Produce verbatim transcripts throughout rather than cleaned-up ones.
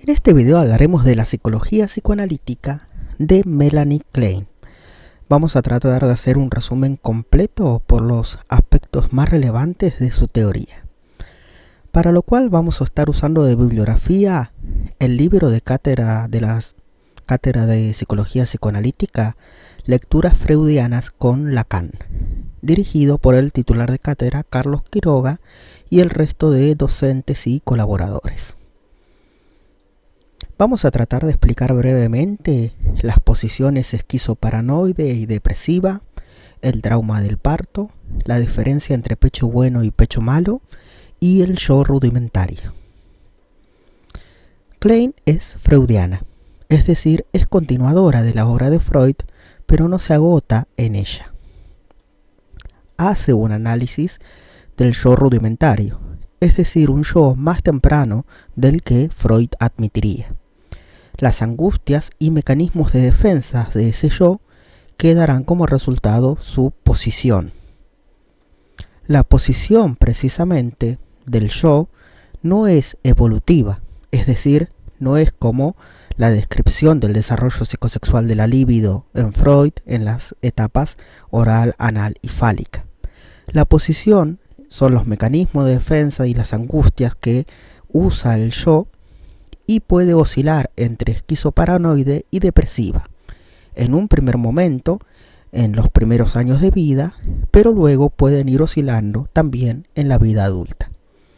este video hablaremos de la psicología psicoanalítica de Melanie Klein. Vamos a tratar de hacer un resumen completo por los aspectos más relevantes de su teoría. Para lo cual vamos a estar usando de bibliografía el libro de cátedra de la Cátedra de Psicología Psicoanalítica, Lecturas Freudianas con Lacan, dirigido por el titular de cátedra Carlos Quiroga y el resto de docentes y colaboradores. Vamos a tratar de explicar brevemente las posiciones esquizoparanoide y depresiva, el trauma del parto, la diferencia entre pecho bueno y pecho malo y el yo rudimentario. Klein es freudiana, es decir, es continuadora de la obra de Freud, pero no se agota en ella. Hace un análisis del yo rudimentario, es decir, un yo más temprano del que Freud admitiría. Las angustias y mecanismos de defensa de ese yo que darán como resultado su posición. La posición precisamente del yo no es evolutiva, es decir, no es como la descripción del desarrollo psicosexual de la libido en Freud en las etapas oral, anal y fálica. La posición son los mecanismos de defensa y las angustias que usa el yo y puede oscilar entre esquizoparanoide y depresiva, en un primer momento, en los primeros años de vida, pero luego pueden ir oscilando también en la vida adulta.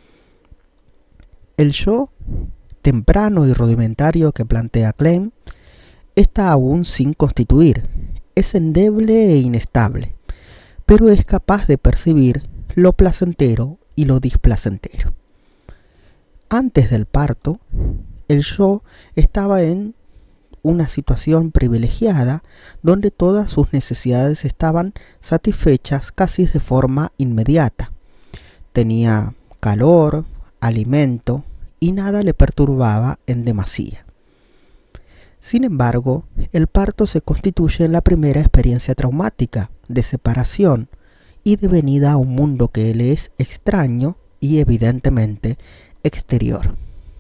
El yo temprano y rudimentario que plantea Klein está aún sin constituir, es endeble e inestable, pero es capaz de percibir lo placentero y lo displacentero. Antes del parto, el yo estaba en una situación privilegiada donde todas sus necesidades estaban satisfechas casi de forma inmediata. Tenía calor, alimento y nada le perturbaba en demasía. Sin embargo, el parto se constituye en la primera experiencia traumática de separación y de venida a un mundo que le es extraño y evidentemente exterior.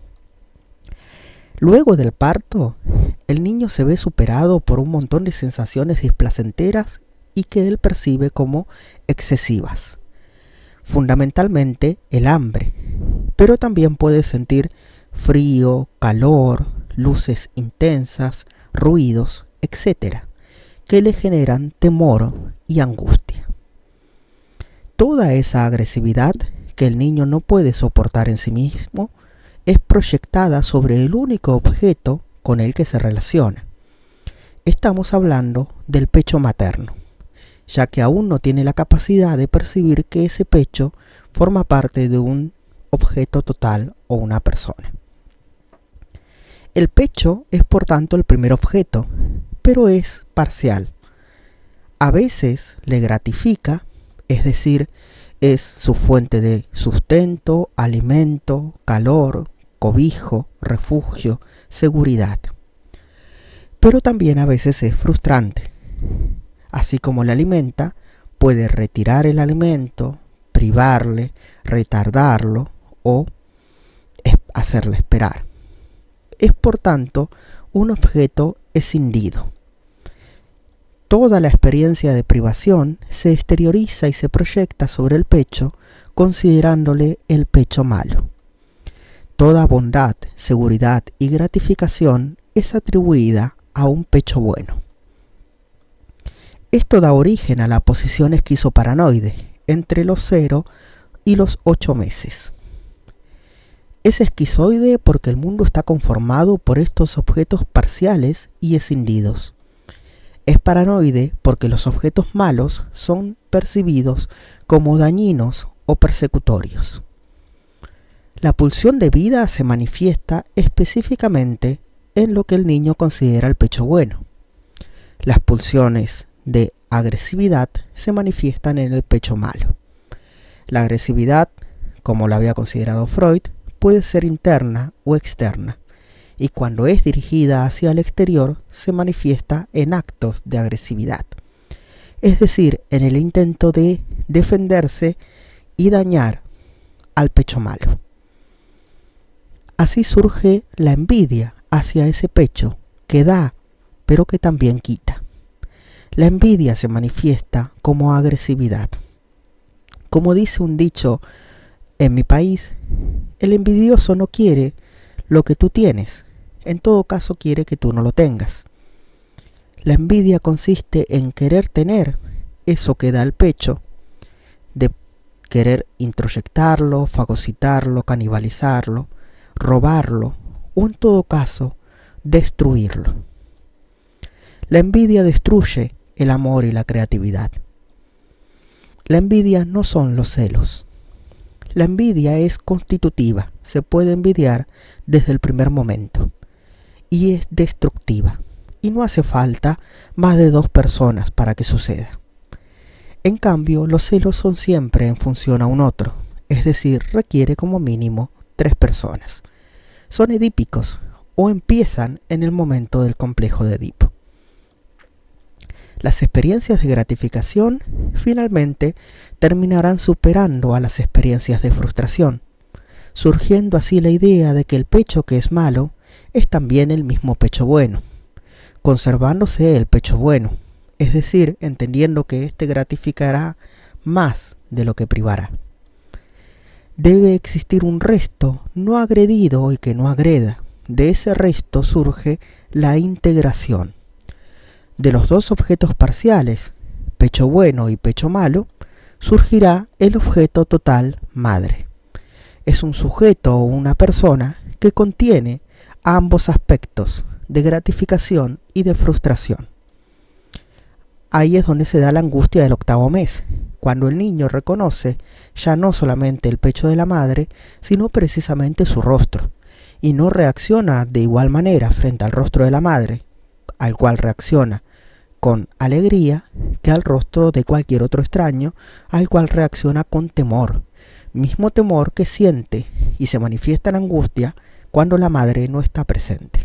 Luego del parto, el niño se ve superado por un montón de sensaciones displacenteras y que él percibe como excesivas. Fundamentalmente el hambre, pero también puede sentir frío, calor, luces intensas, ruidos, etcétera, que le generan temor y angustia. Toda esa agresividad que el niño no puede soportar en sí mismo es proyectada sobre el único objeto con el que se relaciona. Estamos hablando del pecho materno, ya que aún no tiene la capacidad de percibir que ese pecho forma parte de un objeto total o una persona. El pecho es por tanto el primer objeto, pero es parcial. A veces le gratifica, es decir, es su fuente de sustento, alimento, calor, cobijo, refugio, seguridad. Pero también a veces es frustrante. Así como le alimenta, puede retirar el alimento, privarle, retardarlo o hacerle esperar. Es por tanto un objeto escindido. Toda la experiencia de privación se exterioriza y se proyecta sobre el pecho, considerándole el pecho malo. Toda bondad, seguridad y gratificación es atribuida a un pecho bueno. Esto da origen a la posición esquizoparanoide entre los cero y los ocho meses. Es esquizoide porque el mundo está conformado por estos objetos parciales y escindidos. Es paranoide porque los objetos malos son percibidos como dañinos o persecutorios. La pulsión de vida se manifiesta específicamente en lo que el niño considera el pecho bueno. Las pulsiones de agresividad se manifiestan en el pecho malo. La agresividad, como la había considerado Freud, puede ser interna o externa, y cuando es dirigida hacia el exterior se manifiesta en actos de agresividad, es decir, en el intento de defenderse y dañar al pecho malo. Así surge la envidia hacia ese pecho que da, pero que también quita. La envidia se manifiesta como agresividad. Como dice un dicho en mi país, el envidioso no quiere lo que tú tienes, en todo caso quiere que tú no lo tengas. La envidia consiste en querer tener eso que da el pecho, de querer introyectarlo, fagocitarlo, canibalizarlo, robarlo o en todo caso destruirlo. La envidia destruye el amor y la creatividad. La envidia no son los celos. La envidia es constitutiva, se puede envidiar desde el primer momento y es destructiva y no hace falta más de dos personas para que suceda. En cambio, los celos son siempre en función a un otro, es decir, requiere como mínimo tres personas. Son edípicos o empiezan en el momento del complejo de Edipo. Las experiencias de gratificación finalmente terminarán superando a las experiencias de frustración, surgiendo así la idea de que el pecho que es malo es también el mismo pecho bueno, conservándose el pecho bueno, es decir, entendiendo que éste gratificará más de lo que privará. Debe existir un resto no agredido y que no agreda. De ese resto surge la integración. De los dos objetos parciales, pecho bueno y pecho malo, surgirá el objeto total madre. Es un sujeto o una persona que contiene ambos aspectos de gratificación y de frustración. Ahí es donde se da la angustia del octavo mes, cuando el niño reconoce ya no solamente el pecho de la madre, sino precisamente su rostro, y no reacciona de igual manera frente al rostro de la madre, al cual reacciona con alegría, que al rostro de cualquier otro extraño, al cual reacciona con temor, mismo temor que siente y se manifiesta en angustia cuando la madre no está presente.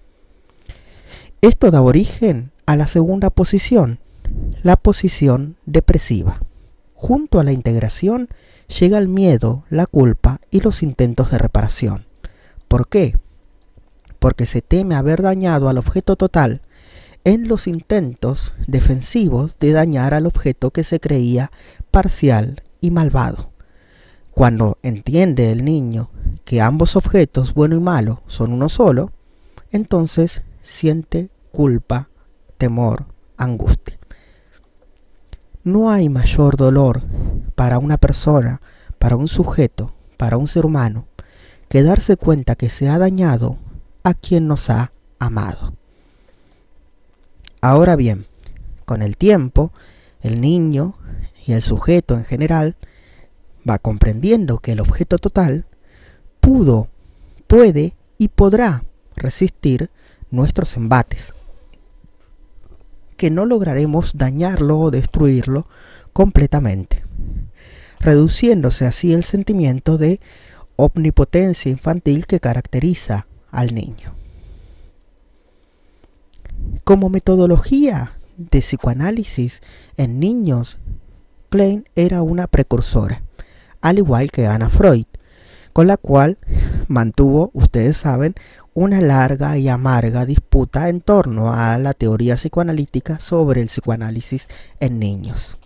Esto da origen a la segunda posición, la posición depresiva. Junto a la integración llega el miedo, la culpa y los intentos de reparación. ¿Por qué? Porque se teme haber dañado al objeto total en los intentos defensivos de dañar al objeto que se creía parcial y malvado. Cuando entiende el niño que ambos objetos, bueno y malo, son uno solo, entonces siente culpa, temor, angustia. No hay mayor dolor para una persona, para un sujeto, para un ser humano, que darse cuenta que se ha dañado a quien nos ha amado. Ahora bien, con el tiempo, el niño y el sujeto en general va comprendiendo que el objeto total pudo, puede y podrá resistir nuestros embates, que no lograremos dañarlo o destruirlo completamente, reduciéndose así el sentimiento de omnipotencia infantil que caracteriza al niño. Como metodología de psicoanálisis en niños, Klein era una precursora, al igual que Anna Freud, con la cual mantuvo, ustedes saben, una larga y amarga disputa en torno a la teoría psicoanalítica sobre el psicoanálisis en niños.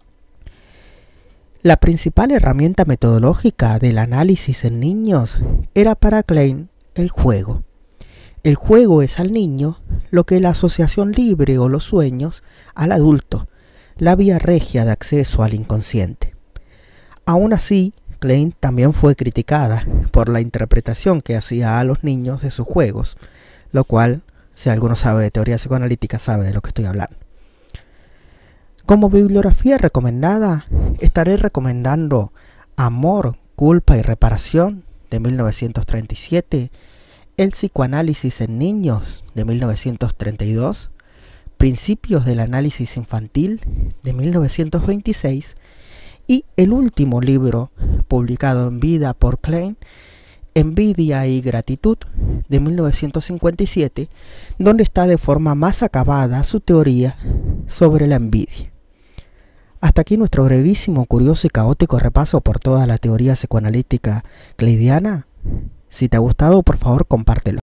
La principal herramienta metodológica del análisis en niños era para Klein el juego. El juego es al niño lo que la asociación libre o los sueños al adulto, la vía regia de acceso al inconsciente. Aún así, Klein también fue criticada por la interpretación que hacía a los niños de sus juegos, lo cual, si alguno sabe de teoría psicoanalítica, sabe de lo que estoy hablando. Como bibliografía recomendada, estaré recomendando Amor, Culpa y Reparación de mil novecientos treinta y siete, El psicoanálisis en niños de mil novecientos treinta y dos, Principios del análisis infantil de mil novecientos veintiséis y el último libro publicado en vida por Klein, Envidia y Gratitud de mil novecientos cincuenta y siete, donde está de forma más acabada su teoría sobre la envidia. Hasta aquí nuestro brevísimo, curioso y caótico repaso por toda la teoría psicoanalítica kleidiana. Si te ha gustado, por favor, compártelo.